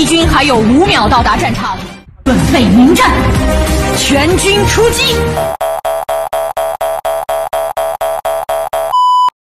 敌军还有5秒到达战场，准备迎战，全军出击！